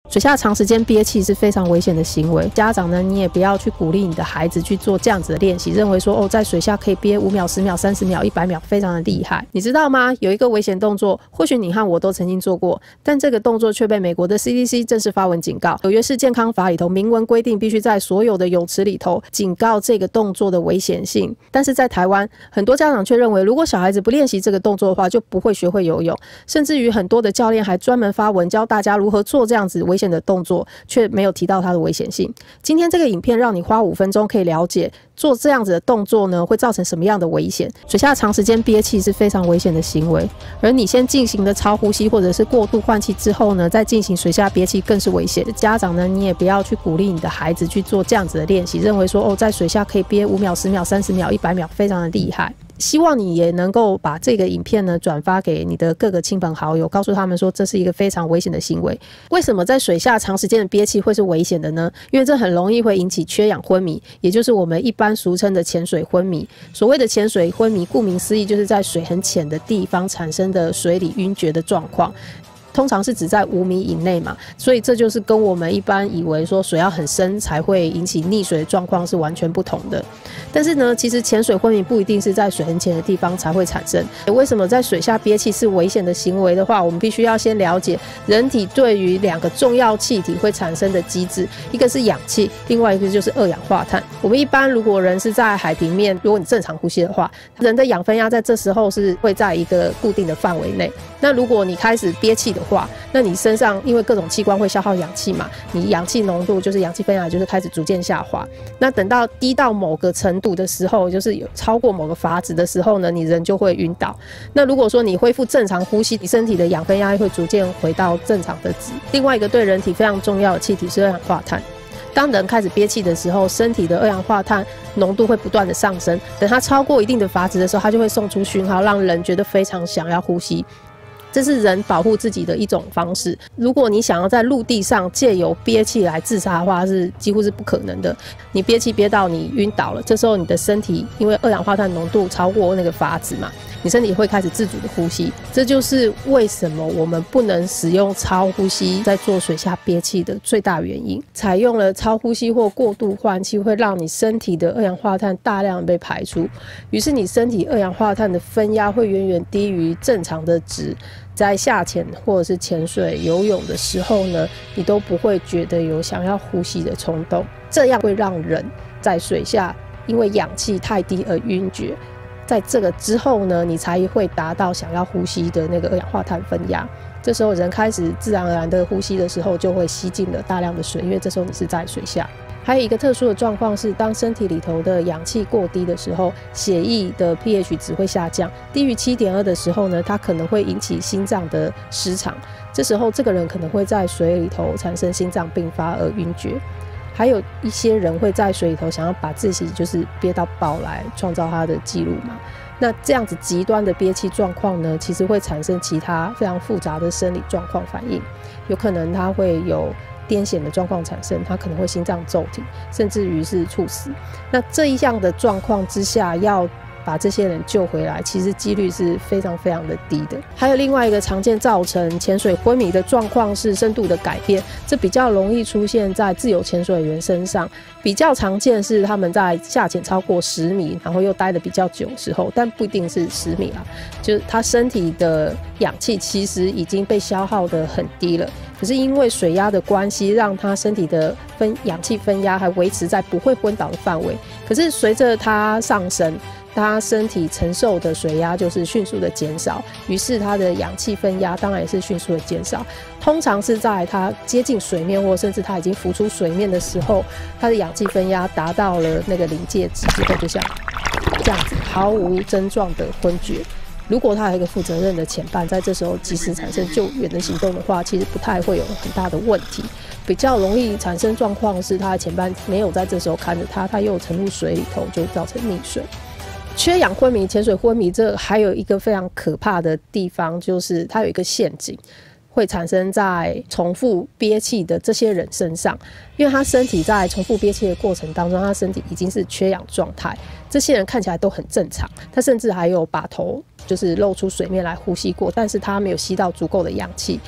水下长时间憋气是非常危险的行为，家长呢，你也不要去鼓励你的孩子去做这样子的练习，认为说在水下可以憋5秒、10秒、30秒、100秒，非常的厉害。你知道吗？有一个危险动作，或许你和我都曾经做过，但这个动作却被美国的 CDC 正式发文警告。纽约市健康法里头明文规定，必须在所有的泳池里头警告这个动作的危险性。但是在台湾，很多家长却认为，如果小孩子不练习这个动作的话，就不会学会游泳，甚至于很多的教练还专门发文教大家如何做这样子危险的动作，却没有提到它的危险性。今天这个影片让你花5分钟可以了解做这样子的动作呢，会造成什么样的危险。水下长时间憋气是非常危险的行为，而你先进行的超呼吸或者是过度换气之后呢，再进行水下憋气更是危险。家长呢，你也不要去鼓励你的孩子去做这样子的练习，认为说在水下可以憋5秒、10秒、30秒、100秒，非常的厉害。希望你也能够把这个影片呢转发给你的各个亲朋好友，告诉他们说这是一个非常危险的行为。为什么在水下长时间的憋气会是危险的呢？因为这很容易会引起缺氧昏迷，也就是我们一般俗称的潜水昏迷。所谓的潜水昏迷，顾名思义就是在水很浅的地方产生的水里晕厥的状况。通常是指在5米以内嘛，所以这就是跟我们一般以为说水要很深才会引起溺水的状况是完全不同的。但是呢，其实潜水昏迷不一定是在水很浅的地方才会产生。为什么在水下憋气是危险的行为的话，我们必须要先了解人体对于2个重要气体会产生的机制，一个是氧气，另外一个就是2氧化碳。我们一般如果人是在海平面，如果你正常呼吸的话，人的氧分压在这时候是会在一个固定的范围内。那如果你开始憋气的话，那你身上因为各种器官会消耗氧气嘛，你氧气浓度就是氧气分压就是开始逐渐下滑。那等到低到某个程度的时候，就是有超过某个阀值的时候呢，你人就会晕倒。那如果说你恢复正常呼吸，你身体的氧分压会逐渐回到正常的值。另外一个对人体非常重要的气体是2氧化碳。当人开始憋气的时候，身体的2氧化碳浓度会不断的上升，等它超过一定的阀值的时候，它就会送出讯号，让人觉得非常想要呼吸。这是人保护自己的一种方式。如果你想要在陆地上借由憋气来自杀的话，是几乎是不可能的。你憋气憋到你晕倒了，这时候你的身体因为2氧化碳浓度超过那个阀值嘛，你身体会开始自主的呼吸。这就是为什么我们不能使用超呼吸在做水下憋气的最大原因。采用了超呼吸或过度换气，会让你身体的2氧化碳大量被排出，于是你身体2氧化碳的分压会远远低于正常的值。在下潜或者是潜水游泳的时候呢，你都不会觉得有想要呼吸的冲动，这样会让人在水下因为氧气太低而晕厥。在这个之后呢，你才会达到想要呼吸的那个2氧化碳分压。这时候人开始自然而然的呼吸的时候，就会吸进了大量的水，因为这时候你是在水下。还有一个特殊的状况是，当身体里头的氧气过低的时候，血液的 pH 值会下降，低于7.2的时候呢，它可能会引起心脏的失常。这时候这个人可能会在水里头产生心脏病发而晕厥。还有一些人会在水里头想要把自己就是憋到爆来创造他的记录嘛。那这样子极端的憋气状况呢，其实会产生其他非常复杂的生理状况反应，有可能他会有癫痫的状况产生，他可能会心脏骤停，甚至于是猝死。那这一样的状况之下，要把这些人救回来，其实几率是非常非常的低的。还有另外一个常见造成潜水昏迷的状况是深度的改变，这比较容易出现在自由潜水员身上。比较常见是他们在下潜超过10米，然后又待得比较久的时候，但不一定是10米啦，就是他身体的氧气其实已经被消耗得很低了，可是因为水压的关系，让他身体的氧气分压还维持在不会昏倒的范围。可是随着他上升，他身体承受的水压就是迅速的减少，于是他的氧气分压当然也是迅速的减少。通常是在他接近水面，或甚至他已经浮出水面的时候，他的氧气分压达到了那个临界值之后，就像这样子毫无症状的昏厥。如果他有一个负责任的潜伴，在这时候及时产生救援的行动的话，其实不太会有很大的问题。比较容易产生状况是他的潜伴没有在这时候看着他，他又沉入水里头，就造成溺水。缺氧昏迷、潜水昏迷，这还有一个非常可怕的地方，就是它有一个陷阱，会产生在重复憋气的这些人身上。因为他身体在重复憋气的过程当中，他身体已经是缺氧状态，这些人看起来都很正常，他甚至还有把头就是露出水面来呼吸过，但是他没有吸到足够的氧气。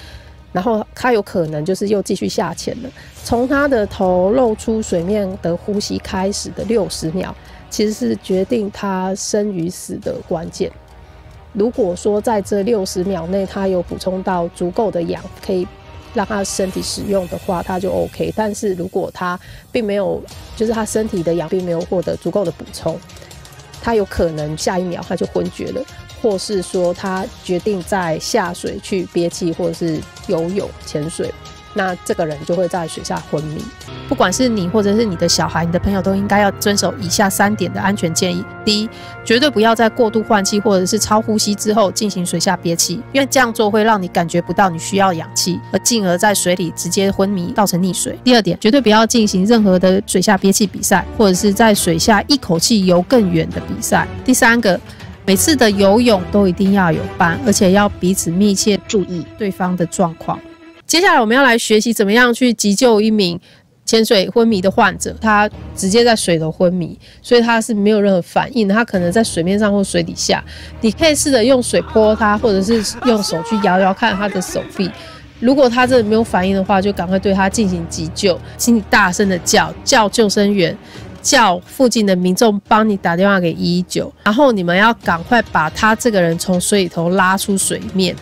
然后他有可能就是又继续下潜了。从他的头露出水面的呼吸开始的60秒，其实是决定他生与死的关键。如果说在这60秒内他有补充到足够的氧，可以让他身体使用的话，他就 OK。但是如果他并没有，就是他身体的氧并没有获得足够的补充，他有可能下一秒他就昏厥了，或是说他决定在下水去憋气，或者是游泳、潜水，那这个人就会在水下昏迷。不管是你或者是你的小孩、你的朋友，都应该要遵守以下3点的安全建议。第一，绝对不要在过度换气或者是超呼吸之后进行水下憋气，因为这样做会让你感觉不到你需要氧气，而进而在水里直接昏迷，造成溺水。第二点，绝对不要进行任何的水下憋气比赛，或者是在水下一口气游更远的比赛。第三个，每次的游泳都一定要有伴，而且要彼此密切注意对方的状况。接下来我们要来学习怎么样去急救一名潜水昏迷的患者。他直接在水头昏迷，所以他是没有任何反应的，他可能在水面上或水底下。你可以试着用水泼他，或者是用手去摇摇看他的手臂。如果他真的没有反应的话，就赶快对他进行急救，请你大声的叫救生员，叫附近的民众帮你打电话给119，然后你们要赶快把他这个人从水里头拉出水面。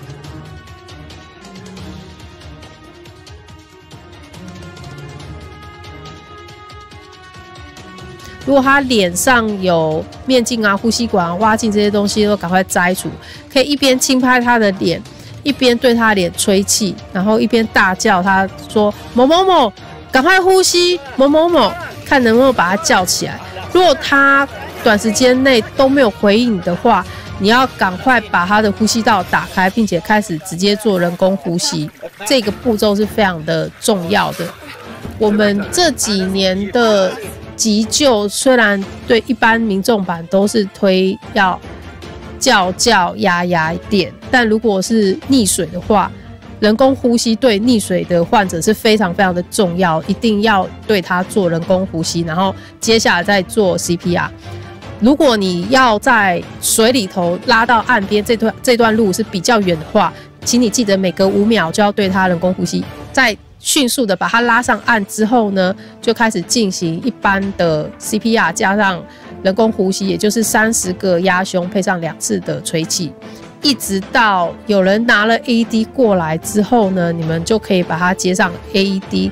如果他脸上有面镜啊、呼吸管啊、蛙镜这些东西，都赶快摘除。可以一边轻拍他的脸，一边对他的脸吹气，然后一边大叫他说：“某某某，赶快呼吸！某某某，看能不能把他叫起来。”如果他短时间内都没有回应你的话，你要赶快把他的呼吸道打开，并且开始直接做人工呼吸。这个步骤是非常的重要的。我们这几年的急救虽然对一般民众版都是推要叫压电，但如果是溺水的话，人工呼吸对溺水的患者是非常非常的重要，一定要对他做人工呼吸，然后接下来再做 CPR。如果你要在水里头拉到岸边，这段路是比较远的话，请你记得每隔5秒就要对他人工呼吸。在迅速的把它拉上岸之后呢，就开始进行一般的 CPR 加上人工呼吸，也就是30个压胸配上2次的吹气，一直到有人拿了 AED 过来之后呢，你们就可以把它接上 AED。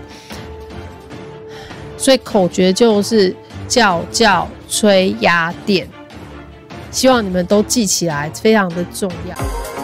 所以口诀就是叫吹压电，希望你们都记起来，非常的重要。